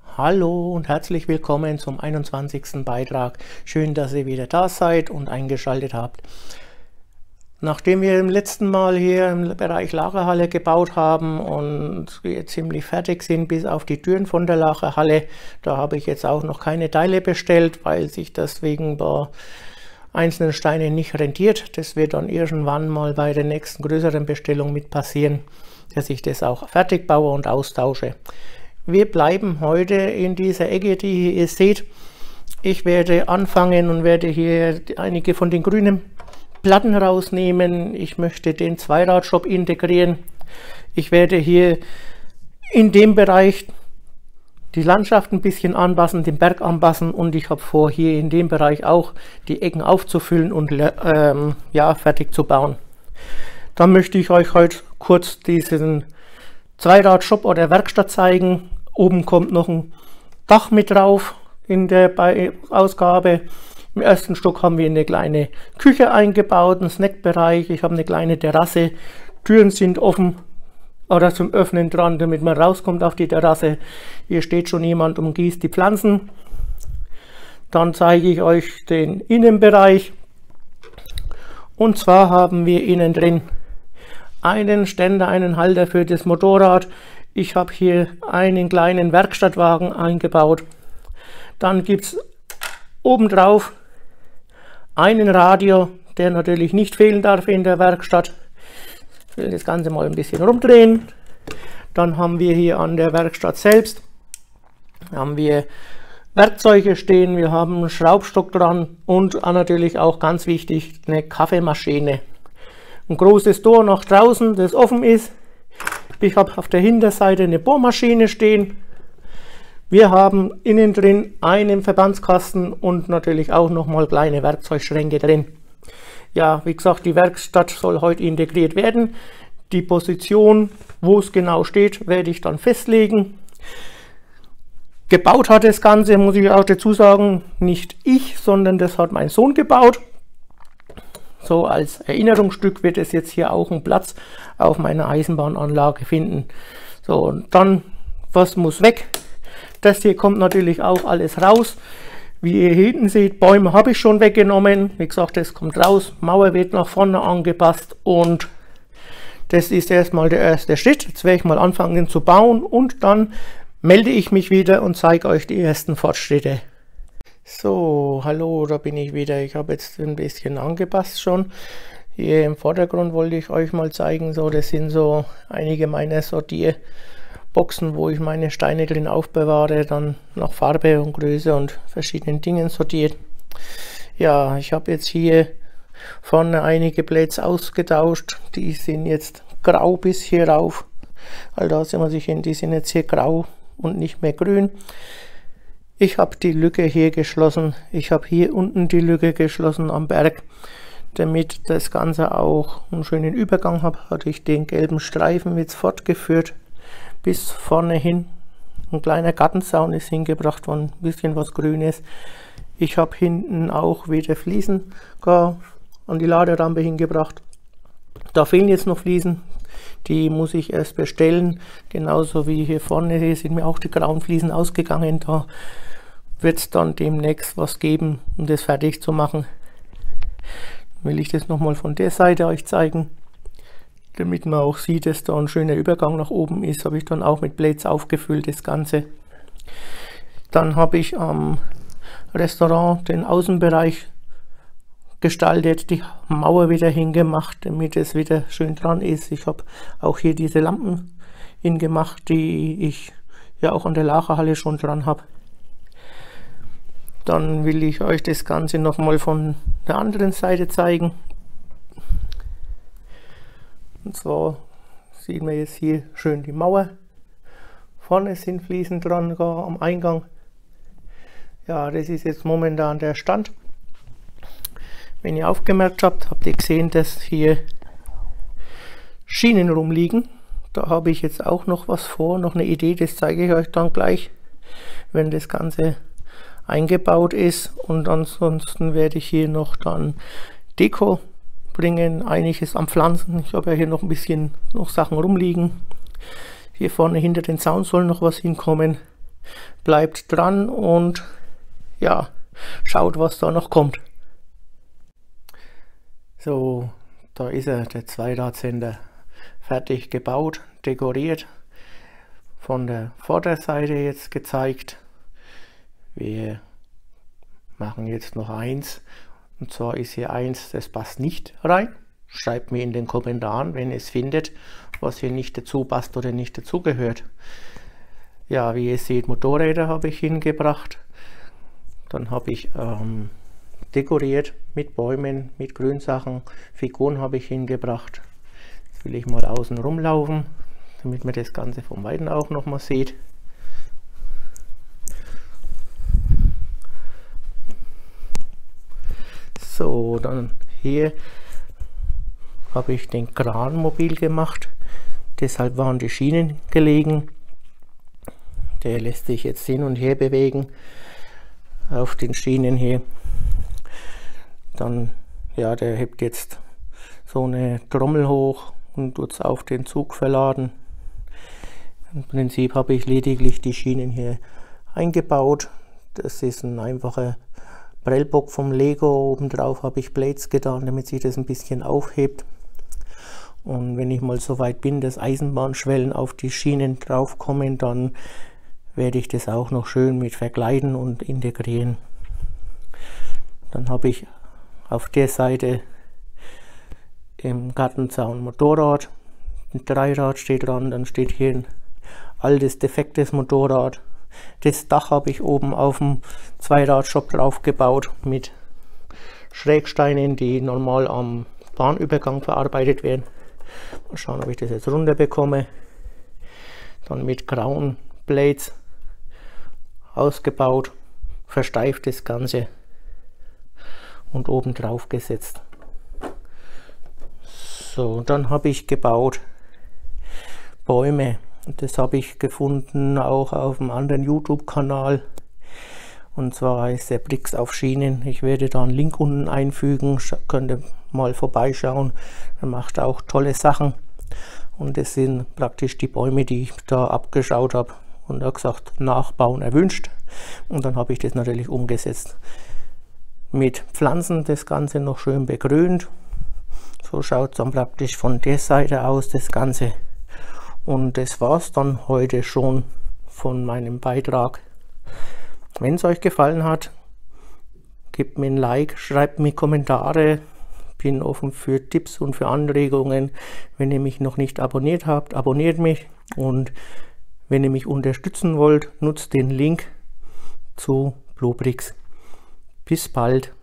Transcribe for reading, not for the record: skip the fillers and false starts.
Hallo und herzlich willkommen zum 21. Beitrag. Schön, dass ihr wieder da seid und eingeschaltet habt. Nachdem wir im letzten Mal hier im Bereich Lagerhalle gebaut haben und wir ziemlich fertig sind bis auf die Türen von der Lagerhalle, da habe ich jetzt auch noch keine Teile bestellt, weil sich das wegen der einzelnen Steine nicht rentiert. Das wird dann irgendwann mal bei der nächsten größeren Bestellung mit passieren, dass ich das auch fertig baue und austausche. Wir bleiben heute in dieser Ecke, die ihr seht. Ich werde anfangen und werde hier einige von den grünen Platten rausnehmen. Ich möchte den Zweiradshop integrieren. Ich werde hier in dem Bereich die Landschaft ein bisschen anpassen, den Berg anpassen, und ich habe vor, hier in dem Bereich auch die Ecken aufzufüllen und fertig zu bauen. Dann möchte ich euch heute kurz diesen Zweiradshop oder Werkstatt zeigen. Oben kommt noch ein Dach mit drauf in der Ausgabe. Im ersten Stock haben wir eine kleine Küche eingebaut, einen Snackbereich. Ich habe eine kleine Terrasse. Türen sind offen oder zum Öffnen dran, damit man rauskommt auf die Terrasse. Hier steht schon jemand und gießt die Pflanzen. Dann zeige ich euch den Innenbereich. Und zwar haben wir innen drin einen Ständer, einen Halter für das Motorrad. Ich habe hier einen kleinen Werkstattwagen eingebaut. Dann gibt es obendrauf einen Radio, der natürlich nicht fehlen darf in der Werkstatt. Ich will das Ganze mal ein bisschen rumdrehen. Dann haben wir hier an der Werkstatt selbst haben wir Werkzeuge stehen. Wir haben einen Schraubstock dran und natürlich auch ganz wichtig eine Kaffeemaschine. Ein großes Tor nach draußen, das offen ist. Ich habe auf der Hinterseite eine Bohrmaschine stehen. Wir haben innen drin einen Verbandskasten und natürlich auch nochmal kleine Werkzeugschränke drin. Ja, wie gesagt, die Werkstatt soll heute integriert werden. Die Position, wo es genau steht, werde ich dann festlegen. Gebaut hat das Ganze, muss ich auch dazu sagen, nicht ich, sondern das hat mein Sohn gebaut. So als Erinnerungsstück wird es jetzt hier auch einen Platz auf meiner Eisenbahnanlage finden. So, und dann, was muss weg? Das hier kommt natürlich auch alles raus. Wie ihr hinten seht, Bäume habe ich schon weggenommen. Wie gesagt, das kommt raus. Mauer wird nach vorne angepasst und das ist erstmal der erste Schritt. Jetzt werde ich mal anfangen zu bauen und dann melde ich mich wieder und zeige euch die ersten Fortschritte. So, hallo, da bin ich wieder. Ich habe jetzt ein bisschen angepasst schon. Hier im Vordergrund wollte ich euch mal zeigen, so, das sind so einige meiner Sortierboxen, wo ich meine Steine drin aufbewahre, dann nach Farbe und Größe und verschiedenen Dingen sortiert. Ja, ich habe jetzt hier vorne einige Blades ausgetauscht, die sind jetzt grau bis hier rauf. Also da sind wir sich hin, die sind jetzt hier grau und nicht mehr grün. Ich habe die Lücke hier geschlossen, ich habe hier unten die Lücke geschlossen am Berg, damit das Ganze auch einen schönen Übergang hat, hatte ich den gelben Streifen jetzt fortgeführt bis vorne hin. Ein kleiner Gartenzaun ist hingebracht worden, ein bisschen was Grünes. Ich habe hinten auch wieder Fliesen an die Laderampe hingebracht. Da fehlen jetzt noch Fliesen, die muss ich erst bestellen, genauso wie hier vorne. Hier sind mir auch die grauen Fliesen ausgegangen. Da wird es dann demnächst was geben, um das fertig zu machen. Will ich das nochmal von der Seite euch zeigen, damit man auch sieht, dass da ein schöner Übergang nach oben ist. Habe ich dann auch mit Blades aufgefüllt, das Ganze. Dann habe ich am Restaurant den Außenbereich gestaltet, die Mauer wieder hingemacht, damit es wieder schön dran ist. Ich habe auch hier diese Lampen hingemacht, die ich ja auch an der Lagerhalle schon dran habe. Dann will ich euch das Ganze nochmal von der anderen Seite zeigen. Und zwar sieht man jetzt hier schön die Mauer. Vorne sind Fliesen dran, am Eingang. Ja, das ist jetzt momentan der Stand. Wenn ihr aufgemerkt habt, habt ihr gesehen, dass hier Schienen rumliegen. Da habe ich jetzt auch noch was vor, noch eine Idee, das zeige ich euch dann gleich, wenn das Ganze eingebaut ist. Und ansonsten werde ich hier noch dann Deko bringen, einiges am Pflanzen. Ich habe ja hier noch ein bisschen Sachen rumliegen. Hier vorne hinter den Zaun soll noch was hinkommen. Bleibt dran und ja, schaut, was da noch kommt. So, da ist er, der Zweidrahtsender, fertig gebaut, dekoriert. Von der Vorderseite jetzt gezeigt. Wir machen jetzt noch eins, und zwar ist hier eins, das passt nicht rein. Schreibt mir in den Kommentaren, wenn ihr es findet, was hier nicht dazu passt oder nicht dazu gehört. Ja, wie ihr seht, Motorräder habe ich hingebracht. Dann habe ich dekoriert mit Bäumen, mit Grünsachen. Figuren habe ich hingebracht. Jetzt will ich mal außen rumlaufen, damit man das Ganze vom Weiten auch noch mal sieht. So, dann hier habe ich den Kran mobil gemacht. Deshalb waren die Schienen gelegen. Der lässt sich jetzt hin und her bewegen auf den Schienen hier. Dann, ja, der hebt jetzt so eine Trommel hoch und tut es auf den Zug verladen. Im Prinzip habe ich lediglich die Schienen hier eingebaut. Das ist ein einfacher Prellbock vom Lego. Obendrauf habe ich Blades getan, damit sich das ein bisschen aufhebt. Und wenn ich mal so weit bin, dass Eisenbahnschwellen auf die Schienen drauf kommen, dann werde ich das auch noch schön mit verkleiden und integrieren. Dann habe ich auf der Seite im Gartenzaun Motorrad, ein Dreirad steht dran, dann steht hier ein altes defektes Motorrad. Das Dach habe ich oben auf dem Zweiradshop drauf gebaut mit Schrägsteinen, die normal am Bahnübergang verarbeitet werden. Mal schauen, ob ich das jetzt runter bekomme. Dann mit grauen Blades ausgebaut, versteift das Ganze und oben drauf gesetzt. So, dann habe ich gebaut Bäume. Das habe ich gefunden auch auf einem anderen YouTube-Kanal. Und zwar heißt der Brix auf Schienen. Ich werde da einen Link unten einfügen. Könnt ihr mal vorbeischauen. Er macht auch tolle Sachen. Und das sind praktisch die Bäume, die ich da abgeschaut habe. Und er hat gesagt, nachbauen erwünscht. Und dann habe ich das natürlich umgesetzt. Mit Pflanzen das Ganze noch schön begrünt. So schaut es dann praktisch von der Seite aus, das Ganze. Und das war es dann heute schon von meinem Beitrag. Wenn es euch gefallen hat, gebt mir ein Like, schreibt mir Kommentare. Bin offen für Tipps und für Anregungen. Wenn ihr mich noch nicht abonniert habt, abonniert mich. Und wenn ihr mich unterstützen wollt, nutzt den Link zu Bluebrix. Bis bald.